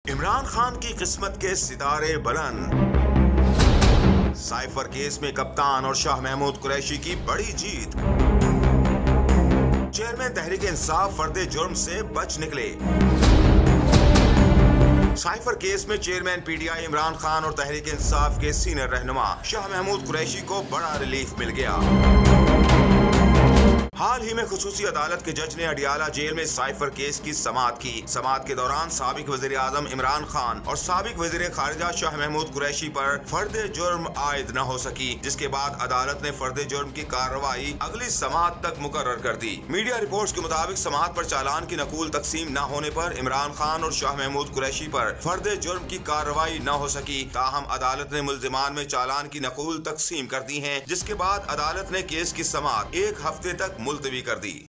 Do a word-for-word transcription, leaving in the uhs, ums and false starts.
इमरान खान की किस्मत के सितारे बुलंद। साइफर केस में कप्तान और शाह महमूद कुरैशी की बड़ी जीत। चेयरमैन तहरीक इंसाफ फर्दे जुर्म से बच निकले। साइफर केस में चेयरमैन पीटीआई इमरान खान और तहरीक इंसाफ के सीनियर रहनुमा शाह महमूद कुरैशी को बड़ा रिलीफ मिल गया। हाल ही में खुसूसी अदालत के जज ने अडियाला जेल में साइफर केस की समाअत की। समाअत के दौरान साबिक वजीर आजम इमरान खान और साबिक वजीर खारिजा शाह महमूद कुरैशी पर फर्दे जुर्म आयद न हो सकी, जिसके बाद अदालत ने फर्दे जुर्म की कार्रवाई अगली समाअत तक मुकर्रर कर दी। मीडिया रिपोर्ट्स के मुताबिक समाअत पर चालान की नकूल तकसीम न होने पर इमरान खान और शाह महमूद कुरैशी पर फर्दे जुर्म की कार्रवाई न हो सकी। ताहम अदालत ने मुल्जिमान में चालान की नकूल तकसीम कर दी है, जिसके बाद अदालत ने केस की समाअत एक हफ्ते तक मुलतवी कर दी।